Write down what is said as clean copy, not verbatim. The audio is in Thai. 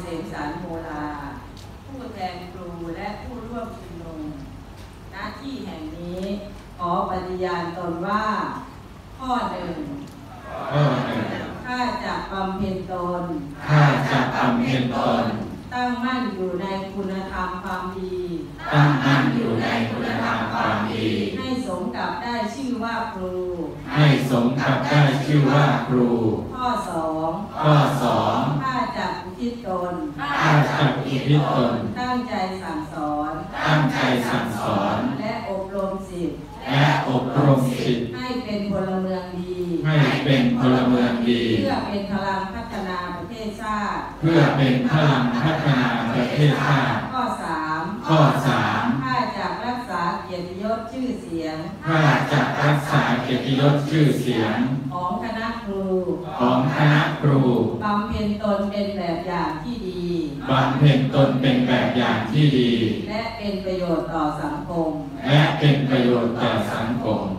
มสารโมลาผู้แทนครูและผู้ร่วมชุมนุมณที่แห่งนี้ขอปฏิญาณตนว่าข้อหนึ่งข้าจะบำเพ็ญตนตั้งมั่นอยู่ในคุณธรรมความดีให้สมกับได้ชื่อว่าครูข้อสองข้าจะอุทิศตนตั้งใจสั่งสอนและอบรมศิษย์ให้เป็นพลเมืองดีเพื่อเป็นพลังพัฒนาประเทศชาติข้อสามข้าจะรักษาเกียรติยศชื่อเสียงของคณะครูบำเพ็ญตนเป็นแบบอย่างที่ดีและเป็นประโยชน์ต่อสังคม